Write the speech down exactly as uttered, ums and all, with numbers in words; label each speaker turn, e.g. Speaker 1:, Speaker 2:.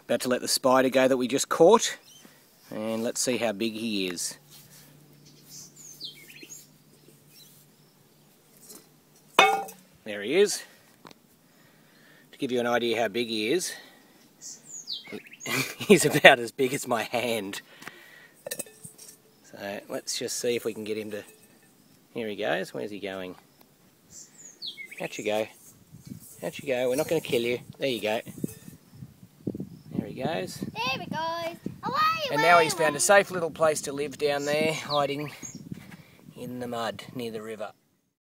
Speaker 1: About to let the spider go that we just caught. And let's see how big he is. There he is. To give you an idea how big he is, he's about as big as my hand. So let's just see if we can get him to... Here he goes. Where's he going? Out you go. Out you go. We're not going to kill you. There you go. There he goes.
Speaker 2: There he goes. Away,
Speaker 1: and
Speaker 2: away,
Speaker 1: now he's
Speaker 2: away.
Speaker 1: found a safe little place to live down there, hiding in the mud near the river.